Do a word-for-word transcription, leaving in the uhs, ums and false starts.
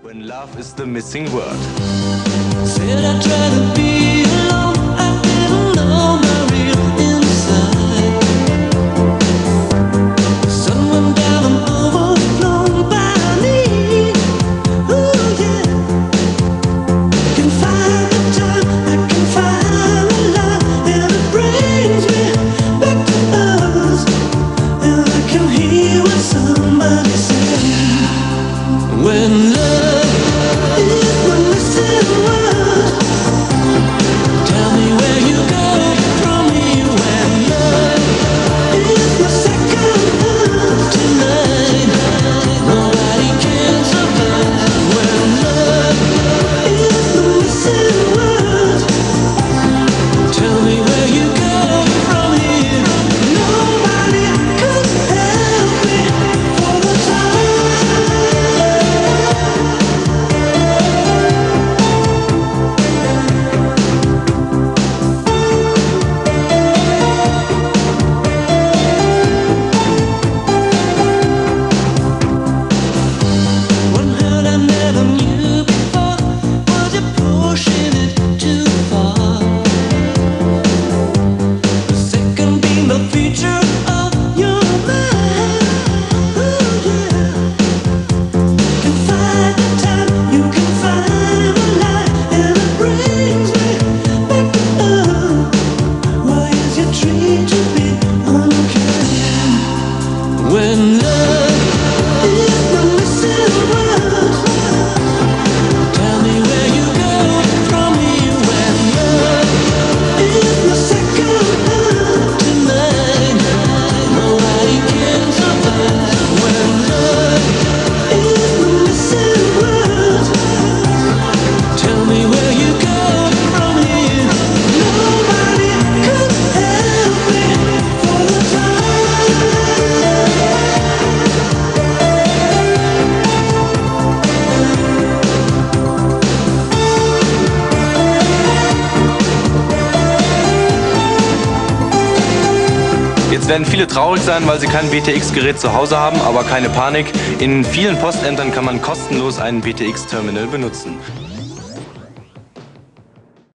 When love is the missing word. Said I try to be alone, I didn't know my real inside. The sun went down and overflowed by me. Ooh yeah. Can find the time, I can find the light, and it brings me back to us. And I can hear what somebody said. When love is the missing word, tell me where you go from me. When love is the second word tonight, nobody can survive. When love is the missing word, tell me where you go from here. Nobody could help me for the time. One hurt I never knew before. Was it pushing it too far? The second being the feature of your mind. Ooh yeah. Can find the time, you can find the light, and it brings me back to earth. Why is your dream to be unkind? When love is the missing word, tell me where you go from here. When love is the second word tonight, nobody can survive. When love is the missing word, tell me where you go from here. Nobody could help me for the time. Jetzt werden viele traurig sein, weil sie kein B T X-Gerät zu Hause haben, aber keine Panik. In vielen Postämtern kann man kostenlos ein B T X-Terminal benutzen.